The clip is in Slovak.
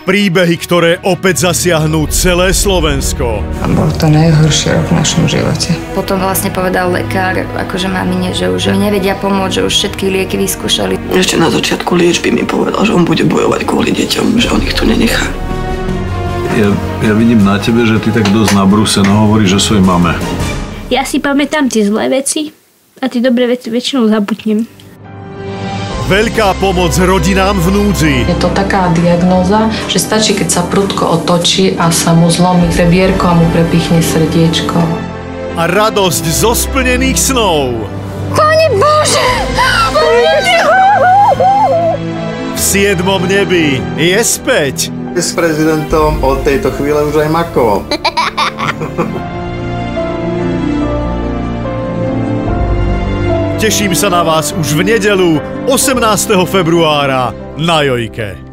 Príbehy, ktoré opäť zasiahnu celé Slovensko. A bol to najhorší rok v našom živote. Potom vlastne povedal lekár, akože mamine, že už mi nevedia pomôcť, že už všetky lieky vyskúšali. Ešte na začiatku liečby mi povedal, že on bude bojovať kvôli deťom, že on ich tu nenechá. Ja vidím na tebe, že ty tak dosť nabrúseno hovoríš o svojej mame. Ja si pamätám tie zlé veci a tie dobré veci väčšinou zabudnem. Veľká pomoc rodinám v núdzi. Je to taká diagnóza, že stačí, keď sa prudko otočí a sa mu zlomí rebierko a mu prepichne srdiečko. A radosť zo splnených snov. Pane Bože! V 7. nebi je späť. S prezidentom od tejto chvíle už aj makoval. Teším sa na vás už v nedeľu 18. februára na Jojke.